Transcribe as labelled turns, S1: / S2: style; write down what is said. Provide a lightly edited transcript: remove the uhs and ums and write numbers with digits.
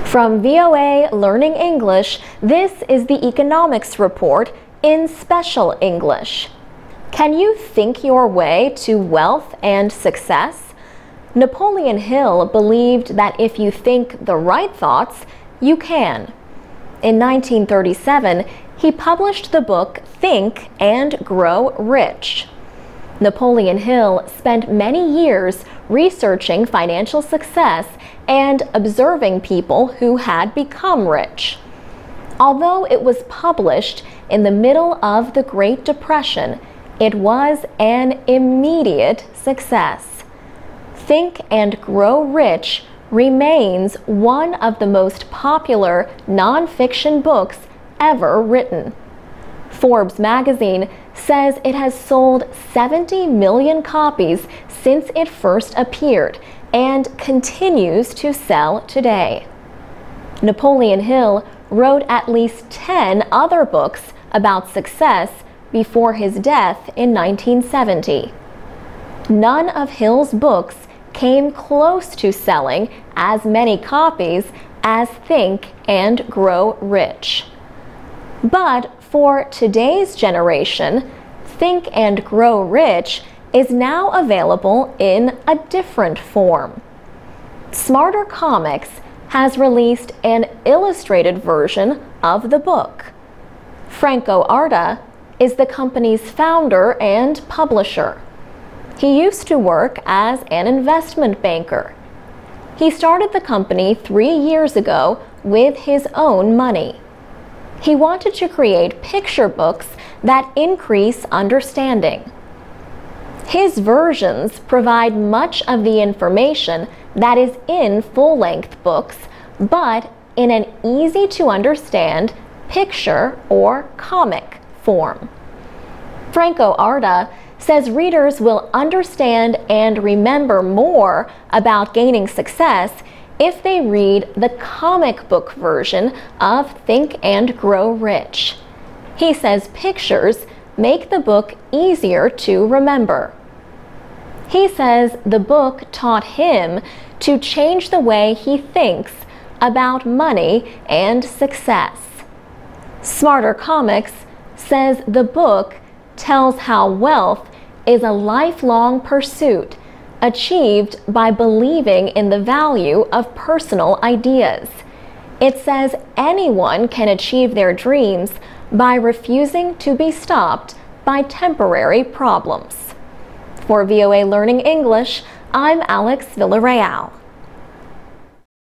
S1: From VOA Learning English, this is the Economics Report in Special English. Can you think your way to wealth and success? Napoleon Hill believed that if you think the right thoughts, you can. In 1937, he published the book Think and Grow Rich. Napoleon Hill spent many years researching financial success and observing people who had become rich. Although it was published in the middle of the Great Depression, it was an immediate success. Think and Grow Rich remains one of the most popular nonfiction books ever written. Forbes magazine says it has sold 70 million copies since it first appeared and continues to sell today. Napoleon Hill wrote at least 10 other books about success before his death in 1970. None of Hill's books came close to selling as many copies as Think and Grow Rich. But for today's generation, Think and Grow Rich is now available in a different form. SmarterComics has released an illustrated version of the book. Franco Arda is the company's founder and publisher. He used to work as an investment banker. He started the company 3 years ago with his own money. He wanted to create picture books that increase understanding. His versions provide much of the information that is in full-length books, but in an easy-to-understand picture or comic form. Franco Arda says readers will understand and remember more about gaining success if they read the comic book version of Think and Grow Rich. He says pictures make the book easier to remember. He says the book taught him to change the way he thinks about money and success. SmarterComics says the book tells how wealth is a lifelong pursuit achieved by believing in the value of personal ideas. It says anyone can achieve their dreams by refusing to be stopped by temporary problems. For VOA Learning English, I'm Alex Villarreal.